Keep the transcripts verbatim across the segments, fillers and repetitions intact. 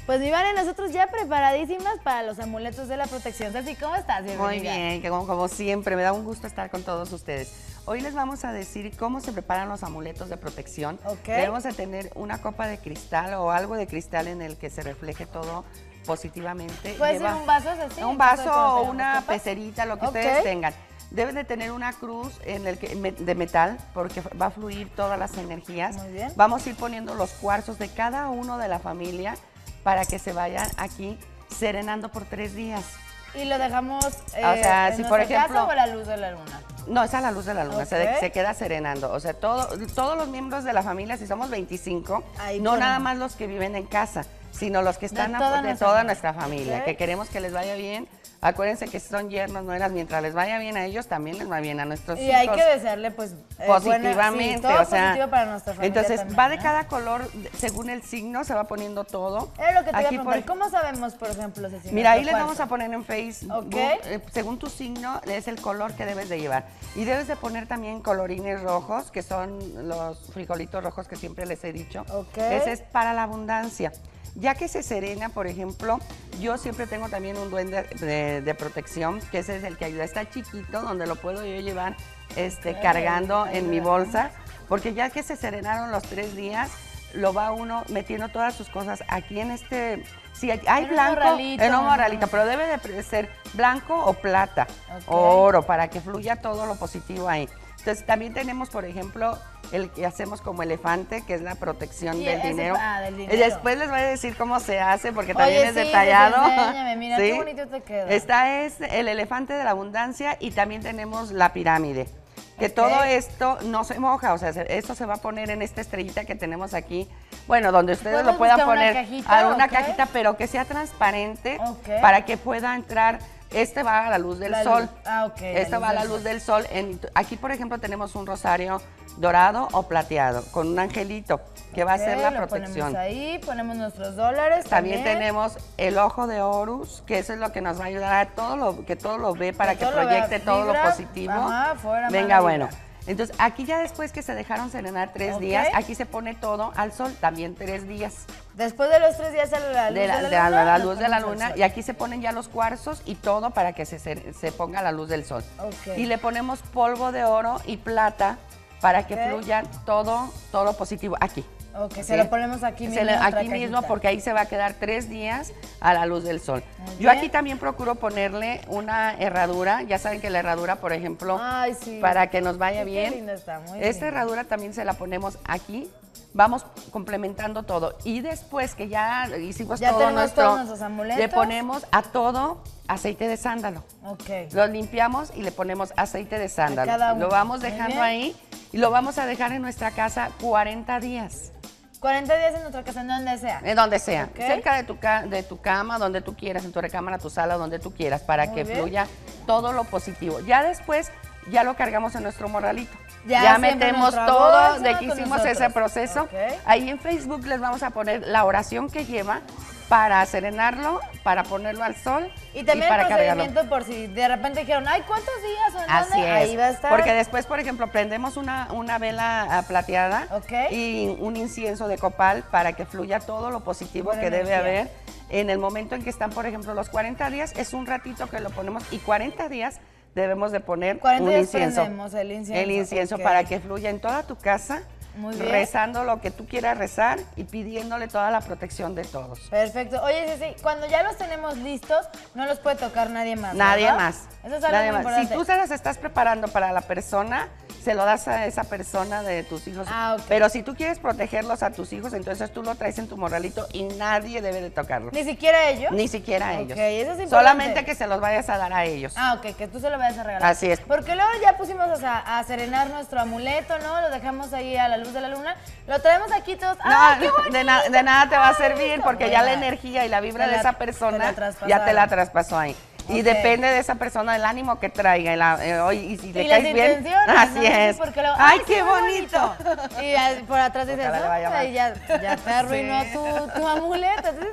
Pues mi Vane, nosotros ya preparadísimas para los amuletos de la protección. Ceci, ¿cómo estás? Bienvenida. Muy bien, que como, como siempre, me da un gusto estar con todos ustedes. Hoy les vamos a decir cómo se preparan los amuletos de protección. Okay. Debemos de tener una copa de cristal o algo de cristal en el que se refleje todo positivamente. ¿Puede Lleva ser un vaso así? Un vaso o una pecerita, lo que okay. ustedes tengan. Deben de tener una cruz en el que, de metal porque va a fluir todas las energías. Muy bien. Vamos a ir poniendo los cuarzos de cada uno de la familia para que se vayan aquí serenando por tres días. Y lo dejamos eh, o sea, en si por ejemplo, casa o a la luz de la luna. No, es a la luz de la luna, okay. se, se queda serenando. O sea, todo, todos los miembros de la familia, si somos veinticinco, Ahí no ponemos. nada más los que viven en casa, sino los que están de toda, a, de nuestra, toda nuestra familia, okay. que queremos que les vaya bien. Acuérdense que si son yernos, nueras, mientras les vaya bien a ellos, también les va bien a nuestros y hijos. Y hay que desearle, pues, eh, positivamente, buena, sí, todo o sea, positivo para nuestra familia entonces también, va de ¿no? cada color, según el signo, se va poniendo todo. Es lo que te Aquí iba a preguntar, por, ¿cómo sabemos, por ejemplo, si Mira, ahí les vamos a poner en Facebook, okay. eh, según tu signo, es el color que debes de llevar. Y debes de poner también colorines rojos, que son los frijolitos rojos que siempre les he dicho. Okay. Ese es para la abundancia. Ya que se serena, por ejemplo, yo siempre tengo también un duende de, de protección, que ese es el que ayuda. Está chiquito, donde lo puedo yo llevar este, ay, cargando ay, en ay, mi bolsa, porque ya que se serenaron los tres días, lo va uno metiendo todas sus cosas aquí en este... Si hay, hay en blanco, un morralito, en un morralito, pero debe de ser blanco o plata, okay. o oro, para que fluya todo lo positivo ahí. Entonces también tenemos, por ejemplo, el que hacemos como elefante, que es la protección del dinero. Ah, del dinero. Y después les voy a decir cómo se hace, porque también Oye, es sí, detallado. Pues enséñame, mira, ¿sí? Qué bonito te queda. Esta es el elefante de la abundancia y también tenemos la pirámide. Que okay. todo esto no se moja, o sea, esto se va a poner en esta estrellita que tenemos aquí. Bueno, donde ustedes lo puedan poner una cajita, a una okay. cajita, pero que sea transparente okay. para que pueda entrar. Este va a la luz del la sol. Luz. Ah, ok. Este va a la luz del sol. En, aquí, por ejemplo, tenemos un rosario dorado o plateado con un angelito que okay, va a ser la lo protección. Ponemos ahí, ponemos nuestros dólares. También, también tenemos el ojo de Horus, que eso es lo que nos va a ayudar a todo lo que todo lo ve para que, que proyecte todo vibra, lo positivo. Ajá, fuera, venga, bueno. Entonces, aquí ya después que se dejaron serenar tres okay. días, aquí se pone todo al sol, también tres días. Después de los tres días a la luz de la, de la, de la luna, la luz de la luna y aquí se ponen ya los cuarzos y todo para que se, se ponga la luz del sol. Okay. Y le ponemos polvo de oro y plata para que okay. fluya todo, todo lo positivo aquí. Ok, ¿sí? Se lo ponemos aquí mismo. Le, aquí cajita. mismo porque ahí se va a quedar tres días a la luz del sol. Muy Yo bien. aquí también procuro ponerle una herradura. Ya saben que la herradura, por ejemplo, Ay, sí. para que nos vaya Qué bien. linda está, muy Esta linda. herradura también se la ponemos aquí. Vamos complementando todo. Y después que ya hicimos ya todo nuestro... todos nuestros amuletos. Le ponemos a todo aceite de sándalo. Ok. Lo limpiamos y le ponemos aceite de sándalo. Cada uno. Lo vamos dejando ahí y lo vamos a dejar en nuestra casa cuarenta días. cuarenta días en nuestra casa, en donde sea. En donde sea, okay. cerca de tu, ca de tu cama, donde tú quieras, en tu recámara, tu sala, donde tú quieras, para Muy que bien. fluya todo lo positivo. Ya después, ya lo cargamos en nuestro morralito. Ya, ya metemos todo de que hicimos nosotros. ese proceso. Okay. Ahí en Facebook les vamos a poner la oración que lleva para serenarlo, para ponerlo al sol y también y para el procedimiento cargarlo. por si de repente dijeron, ay, ¿cuántos días? ¿O en Así dónde? es, Ahí va a estar. porque después, por ejemplo, prendemos una, una vela plateada okay. y un incienso de copal para que fluya todo lo positivo Buena que debe energía. haber. En el momento en que están, por ejemplo, los cuarenta días, es un ratito que lo ponemos y cuarenta días debemos de poner un incienso. El incienso, el incienso okay. para que fluya en toda tu casa. Muy bien. Rezando lo que tú quieras rezar y pidiéndole toda la protección de todos. Perfecto. Oye, Ceci, cuando ya los tenemos listos, no los puede tocar nadie más, Nadie ¿verdad? más. Eso es algo nadie muy más. importante. Si tú se las estás preparando para la persona, se lo das a esa persona de tus hijos. Ah, okay. Pero si tú quieres protegerlos a tus hijos, entonces tú lo traes en tu morralito y nadie debe de tocarlo. ¿Ni siquiera ellos? Ni siquiera okay, ellos. Eso es importante. Solamente que se los vayas a dar a ellos. Ah, ok, que tú se lo vayas a regalar. Así es. Porque luego ya pusimos a, a serenar nuestro amuleto, ¿no? Lo dejamos ahí a la luz de la luna. Lo traemos aquí todos. No, ¡Ay, qué bonito! de, na de nada te va a servir Ay, porque bueno. ya la energía y la vibra Te de la- esa te persona la ya te la traspasaron. traspasó ahí. Y Ok. depende de esa persona, del ánimo que traiga. Y, la, eh, hoy- y si le Y las caes bien, intenciones, así ¿no? Sí, es. porque luego, ¡Ay, sí, qué muy bonito! Y ya por atrás dices, Ojalá le vaya "Ay, mal". ya, ya te arruinó Sí. tu, tu amuleto. Entonces eso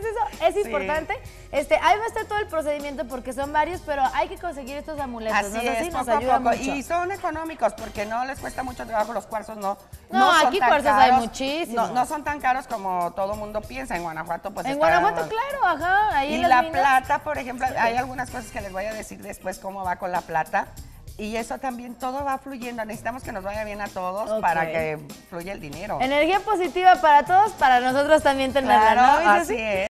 es importante. Este, ahí va a estar todo el procedimiento porque son varios, pero hay que conseguir estos amuletos. Así ¿no? es, Así nos poco a ayuda poco. mucho. Y son económicos porque no les cuesta mucho trabajo, los cuarzos no. No, son aquí tan cuarzos hay caros. muchísimos. No, no son tan caros como todo mundo piensa. En Guanajuato, pues En está- Guanajuato, claro, ajá. Ahí Y en las la minas. plata, por ejemplo, hay algunas cosas que les voy a decir después cómo va con la plata. Y eso también, todo va fluyendo. Necesitamos que nos vaya bien a todos Ok. para que fluya el dinero. Energía positiva para todos, para nosotros también tenerla, Claro, ¿no? ¿Es así es.